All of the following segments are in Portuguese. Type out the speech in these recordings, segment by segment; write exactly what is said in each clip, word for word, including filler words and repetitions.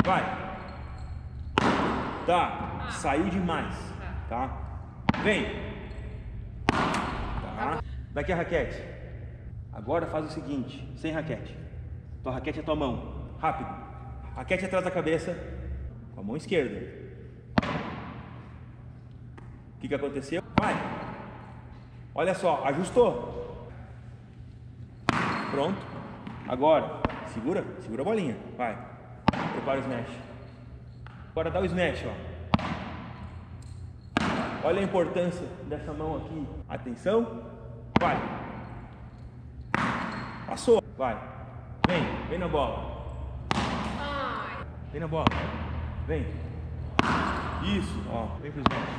Vai. Tá. Saiu demais. Tá? Vem. Tá. Daqui a raquete. Agora faz o seguinte, sem raquete. Tua raquete é tua mão. Rápido. Raquete atrás da cabeça. Com a mão esquerda. O que que aconteceu? Vai. Olha só, ajustou. Pronto. Agora, segura, segura a bolinha. Vai. Prepara o smash. Agora dá o smash, ó. Olha a importância dessa mão aqui. Atenção. Vai. Passou. Vai. Vem, vem na bola. Vem na bola. Vem. Isso, ó. Vem pro smash.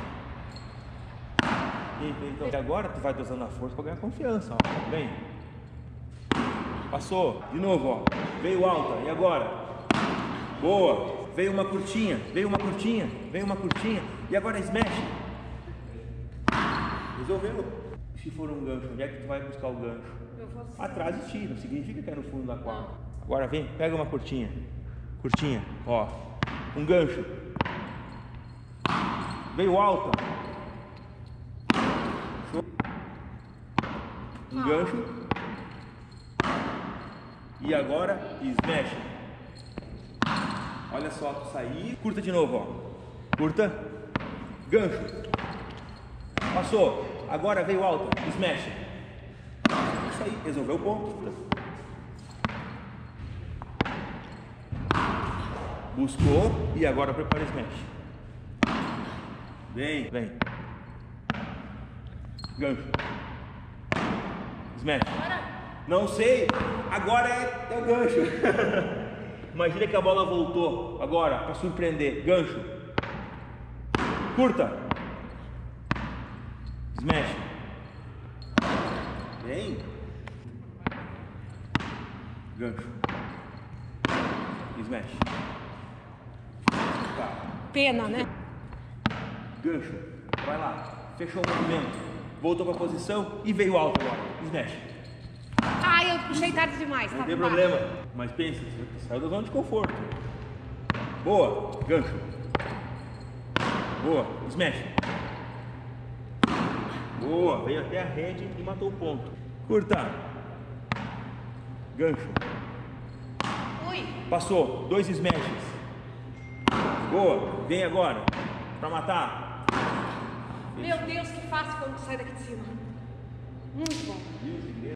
Então, agora tu vai dosando a força para ganhar confiança, ó. Vem. Passou. De novo, ó. Veio alta. E agora? Boa. Veio uma curtinha. Veio uma curtinha. Veio uma curtinha. E agora smash. Resolveu. Se for um gancho, onde é que tu vai buscar o gancho? Eu vou assim. Atrás de ti. Não significa que é no fundo da quadra. Agora vem. Pega uma curtinha. Curtinha. Ó. Um gancho. Veio alta. Um gancho. E agora smash. Olha só, tu sair. Curta de novo, ó. Curta. Gancho. Passou. Agora veio alto. Smash. Isso aí. Resolveu o ponto. Buscou. E agora prepara o smash. Vem. Vem. Gancho. Smash. Não sei. Agora é, é o gancho. Imagina que a bola voltou. Agora, para surpreender. Gancho. Curta. Smash. Vem. Gancho. Smash. Tá. Pena, né? Gancho. Vai lá. Fechou o movimento. Voltou para a posição e veio alto agora. Smash. Ah, eu puxei tarde demais. Não Tá tem baixo. problema. Mas pensa, você saiu da zona de conforto. Boa. Gancho. Boa. Smash. Boa. Veio até a rede e matou o ponto. Curta. Gancho. Ui. Passou. Dois smashes. Boa. Vem agora. Pra matar. Meu Deus, que fácil quando tu sai daqui de cima. Muito bom.